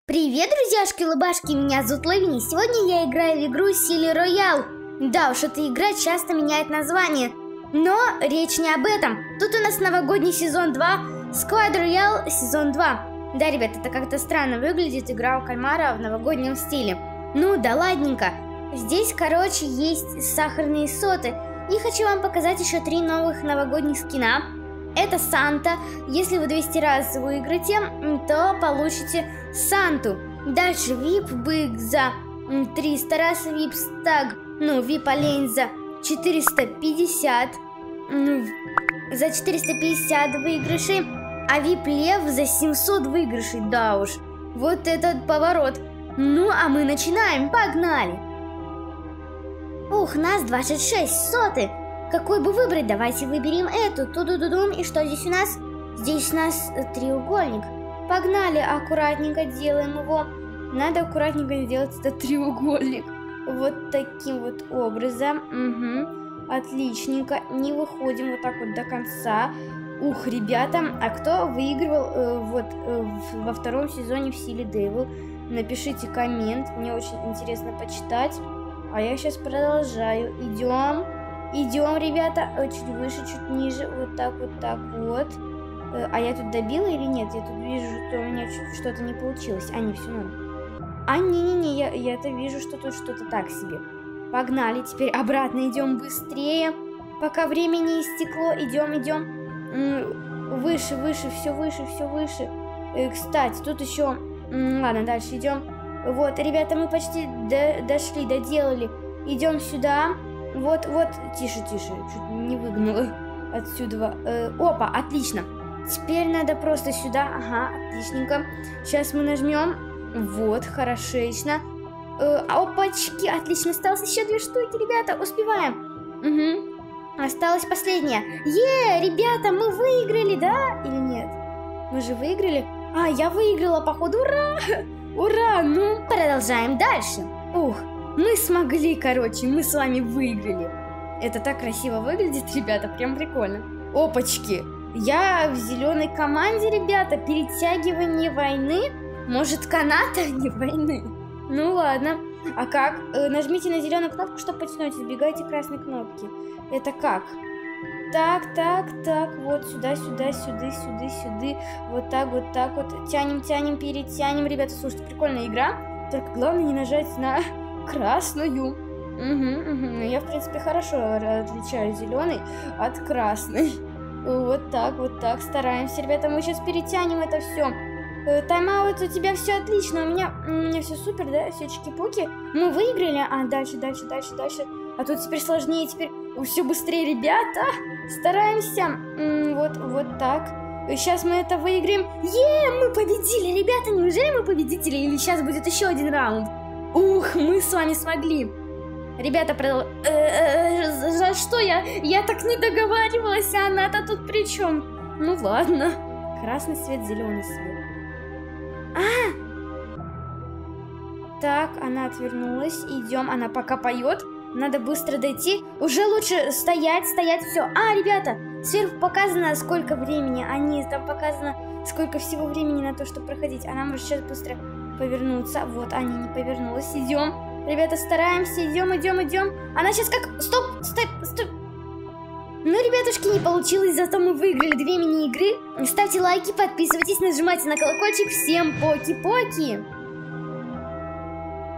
Привет, друзьяшки-улыбашки, меня зовут Лавини. Сегодня я играю в игру Сили Роял. Да уж, эта игра часто меняет название, но речь не об этом. Тут у нас новогодний сезон 2, Squad Royale сезон 2. Да, ребят, это как-то странно выглядит, игра у кальмара в новогоднем стиле. Ну да ладненько. Здесь, короче, есть сахарные соты. И хочу вам показать еще 3 новых новогодних скина. Это Санта. Если вы 200 раз выиграете, то получите Санту. Дальше VIP бык за 300 раз, VIP стаг, VIP олень за 450. За 450 выигрышей. А VIP лев за 700 выигрышей. Да уж, вот этот поворот. Ну, а мы начинаем. Погнали. Ух, нас 26 соты. Какой бы выбрать? Давайте выберем эту. Ту-ду-ду-дум. И что здесь у нас? Здесь у нас треугольник. Погнали, аккуратненько делаем его. Надо аккуратненько сделать этот треугольник. Вот таким вот образом. Угу. Отличненько. Не выходим вот так вот до конца. Ух, ребята, а кто выигрывал во втором сезоне в Силе Девил? Напишите коммент. Мне очень интересно почитать. А я сейчас продолжаю. Идем. Идем, ребята, чуть выше, чуть ниже, вот так вот. А я тут добила или нет? Я тут вижу, что у меня что-то не получилось. А, не, все норм. А, не-не-не, я-то вижу, что тут что-то так себе. Погнали, теперь обратно идем быстрее, пока время не истекло. Идем. Выше, все выше. Кстати, тут еще... Ладно, дальше идем. Вот, ребята, мы почти дошли, доделали. Идем сюда. Вот, тише, чуть не выгнула отсюда. Опа, отлично. Теперь надо просто сюда. Ага, отличненько. Сейчас мы нажмем. Вот, хорошечно. Опачки, отлично. Осталось еще 2 штуки, ребята, успеваем. Угу. Осталась последняя. Ребята, мы выиграли, да? Или нет? Мы же выиграли. А, я выиграла, походу, ура! Ура, ну, продолжаем дальше. Ух. Мы смогли, короче, мы с вами выиграли. Это так красиво выглядит, ребята, прям прикольно. Опачки, я в зеленой команде, ребята, перетягивание войны. Может, каната, а не войны. Ну ладно, а как? Нажмите на зеленую кнопку, чтобы потянуть, избегайте красной кнопки. Это как? Так, вот сюда. Вот так вот. Тянем, перетянем, ребята, слушайте, прикольная игра. Только главное не нажать на... красную. Угу. Я, в принципе, хорошо отличаю зеленый от красной. Вот так. Стараемся, ребята. Мы сейчас перетянем это все. Тайм-аут, у тебя все отлично. У меня все супер, да? Все чики-пуки. Мы выиграли. А дальше. А тут теперь сложнее, теперь все быстрее, ребята. Стараемся. Вот так. Сейчас мы это выиграем. Мы победили, ребята. Неужели мы победители? Или сейчас будет еще один раунд? Ух, мы с вами смогли. Ребята, за что я так не договаривалась, а она-то тут при чем? Ну ладно. Красный свет, зеленый свет. Так, она отвернулась. Идем, она пока поет. Надо быстро дойти. Уже лучше стоять, все. Ребята, сверху показано, сколько времени. Там показано, сколько всего времени на то, чтобы проходить. Она может сейчас быстро повернуться. Вот, Аня не повернулась. Идем. Ребята, стараемся. Идем. Она сейчас как... Стоп. Ну, ребятушки, не получилось, зато мы выиграли 2 мини-игры. Ставьте лайки, подписывайтесь, нажимайте на колокольчик. Всем поки-поки.